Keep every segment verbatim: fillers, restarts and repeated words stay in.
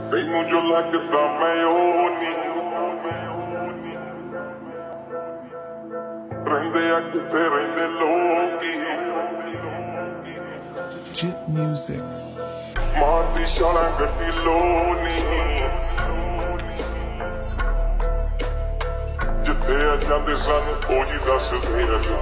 ਤੈਨੂੰ ਜੋ ਲੱਗਦਾ ਮੈਂ ਉਹ ਨਹੀਂ ਰਹਿੰਦੇ ਆ ਕਿੱਥੇ ਰਹਿੰਦੇ ਲੋਕੀ Jit Musics ਮਾਰਦੀ ਛਾਲਾਂ ਗੱਡੀ ਲੋਨੀ ਜਿੱਥੇ ਆ ਜਾਂਦੇ ਸਾਨੂੰ ਉਹ ਜੀ ਦੱਸਦੇ ਆ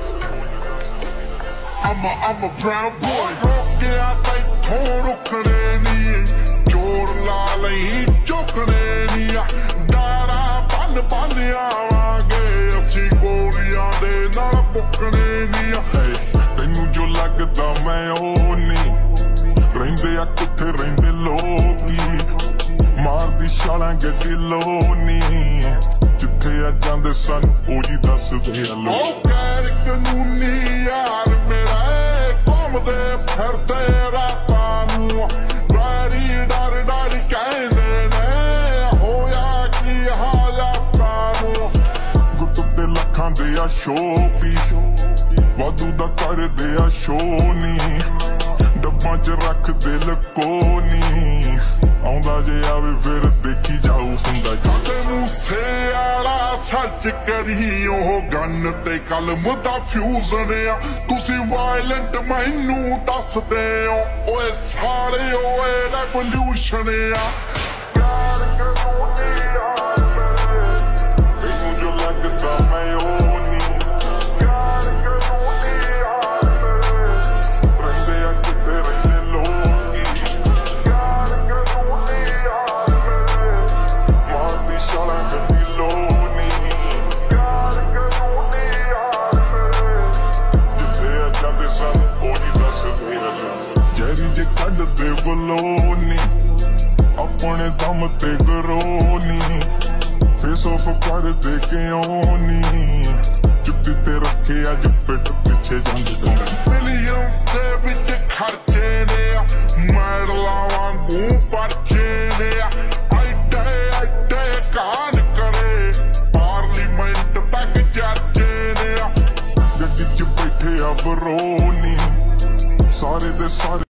I'm a, I'm a proud boy ਰੋਕਿਆ ਤੈਥੋਂ ਰੁਕਣੇ ਨੀ ਚੋਰ ਲਾ ਲਈ ਚੁੱਕਣੇ ਨੀ ਡਾਰਾ ਬੰਨ ਬੰਨ ਆਵਾਂਗੇ ਅਸੀਂ ਗੋਲੀਆਂ ਦੇ ਨਾਲ ਪੁੱਕਣੇ ਨੀ ਤੈਨੂੰ ਜੋ ਲੱਗਦਾ ਮੈਂ ਉਹ ਨਹੀਂ ਰਹਿੰਦੇ ਆ ਕਿੱਥੇ ਰਹਿੰਦੇ ਲੋਕੀ ਮਾਰਦੀ ਛਾਲਾਂ ਗੱਡੀ ਲੋਨੀ ਜਿੱਥੇ ਆ ਜਾਂਦੇ ਸਾਨੂੰ ਉਹ ਜੀ ਦੱਸਦੇ ਆ ਲੋਕ ਉਹ ਗੈਰ ਕਾਨੂੰਨੀ ਯਾਰ ਮੇਰੇ ਘੁੰਮਦੇ ਫਿਰਦੇ ਰਾਤਾਂ ਨੂੰ ਡਰੀ ਡਰ ਡਰ ਕਹਿੰਦੇ ਨੇ ਹੋਇਆ ਕੀ ਹਾਲਾਤਾਂ ਨੂੰ ਗੁੱਟ ਦੇ ਲੱਖਾਂ ਦੇ ਆ ਸ਼ੋਪੀ ਵਾਧੂ ਦਾ ਕਰਦੇ ਆ ਸ਼ੋਨੀ ਡੱਬਾਂ ਚ ਰੱਖਦੇ ਲਕੋਨੀ ਆਉਂਦਾ ਜੇ ਆਵੇ ਫਿਰ ਦੇਖੀ ਜਾਊ ਹੁੰਦਾ ਸਾਡੇ ਮੂਸੇ ਵਾਲਾ ਸੱਚ ਕਰੀ ਉਹ ਗੰਨ ਤੇ ਕਲਮ ਦਾ ਫਿਊਜ਼ਨ ਆ ਤੁਸੀਂ ਵਾਇਲੈਂਟ ਮੈਨੂੰ ਦੱਸਦੇ ਹੋ ਓਏ ਸਾਲੇ ਓਏ ਰੈਵੋਲੂਸ਼ਨ ਆ ਯਾਰ ਕਾਨੂੰਨੀ ਯਾਰ ਮੇਰੇ ਤੈਨੂੰ ਜੋ ਲੱਗਦਾ ਮੈਂ ਉਹ ਨਹੀਂ ਯਾਰ ਕਾਨੂੰਨੀ ਯਾਰ ਮੇਰੇ ਰਹਿੰਦੇ ਆ ਕਿੱਥੇ ਰਹਿੰਦੇ ਲੋਕੀ ਯਾਰ ਕਾਨੂੰਨੀ ਯਾਰ ਮੇਰੇ ਮਾਰਦੀ ਛਾਲਾਂ ਗੱਡੀ ਲੋਨੀ ਯਾਰ ਕਾਨੂੰਨੀ ਯਾਰ ਮੇਰੇ ਜਿੱਥੇ ਆ ਜਾਂਦੇ ਸਾਨੂੰ ਉਹ ਨਹੀਂ ਦੱਸਦੇ ਆ ਜੈਰੀ ਜੇ ਕੱਢਦੇ ਬਲੋਨੀ ਆਪਣੇ ਦਮ ਤੇ ਗਰੋਨੀ ਫੇਸ ਆਫ ਕਰਦੇ ਕਿਉਂ ਨੀ ਚੁੱਪੀ ਤੇ ਰੱਖੇ ਅੱਜ ਪਿੱਠ ਪਿੱਛੇ ਜਾਂਦੇ ਮਿਲੀਅਨਸ ਦੇ ਵਿੱਚ ਖਰਚੇ ਨੇ ਮੈਡਲਾਂ ਵਾਂਗੂ ਪਰਚੇ ਨੇ ਐਡੇ ਐਡੇ ਕਾਨ ਕਰੇ ਪਾਰਲੀਮੈਂਟ ਤੱਕ ਚਰਚੇ ਨੇ ਗੱਡੀ ਚ ਬੈਠੇ ਆ ਬਰੋਨੀ ਸਾਰੇ ਦੇ ਸਾਰੇ